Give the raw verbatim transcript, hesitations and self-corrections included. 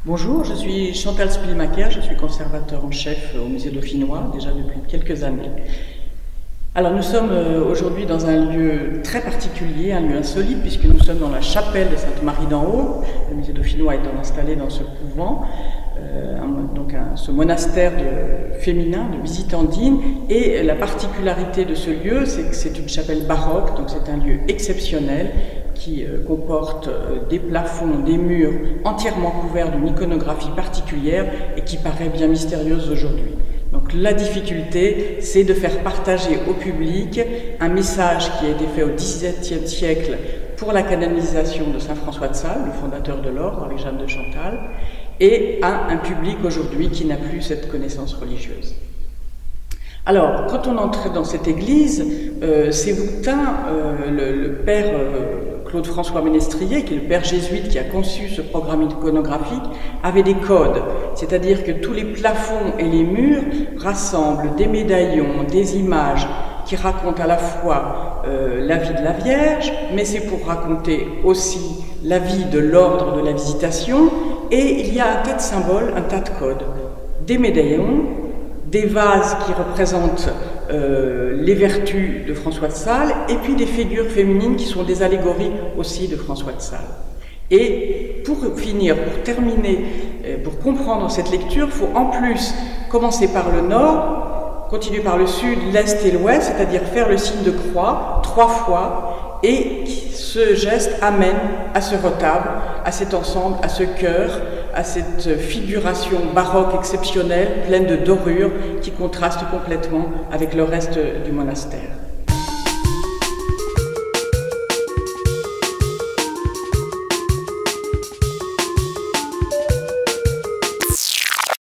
Bonjour, je suis Chantal Spilmacher, je suis conservateur en chef au musée dauphinois déjà depuis quelques années. Alors nous sommes aujourd'hui dans un lieu très particulier, un lieu insolite, puisque nous sommes dans la chapelle de Sainte-Marie d'en Haut, le musée dauphinois étant installé dans ce couvent, euh, un, donc un, ce monastère de, féminin de Visitandines. Et la particularité de ce lieu, c'est que c'est une chapelle baroque, donc c'est un lieu exceptionnel qui euh, comporte euh, des plafonds, des murs entièrement couverts d'une iconographie particulière et qui paraît bien mystérieuse aujourd'hui. Donc la difficulté, c'est de faire partager au public un message qui a été fait au dix-septième siècle pour la canonisation de saint François de Sales, le fondateur de l'ordre, avec Jeanne de Chantal, et à un public aujourd'hui qui n'a plus cette connaissance religieuse. Alors, quand on entre dans cette église, euh, Sévoutin, euh, le, le père euh, Claude-François Ménestrier, qui est le père jésuite qui a conçu ce programme iconographique, avait des codes, c'est-à-dire que tous les plafonds et les murs rassemblent des médaillons, des images qui racontent à la fois euh, la vie de la Vierge, mais c'est pour raconter aussi la vie de l'ordre de la Visitation, et il y a un tas de symboles, un tas de codes, des médaillons, des vases qui représentent euh, les vertus de François de Sales, et puis des figures féminines qui sont des allégories aussi de François de Sales. Et pour finir, pour terminer, euh, pour comprendre cette lecture, il faut en plus commencer par le nord, continuer par le sud, l'est et l'ouest, c'est-à-dire faire le signe de croix trois fois, et ce geste amène à ce retable, à cet ensemble, à ce chœur, à cette figuration baroque exceptionnelle, pleine de dorures, qui contraste complètement avec le reste du monastère.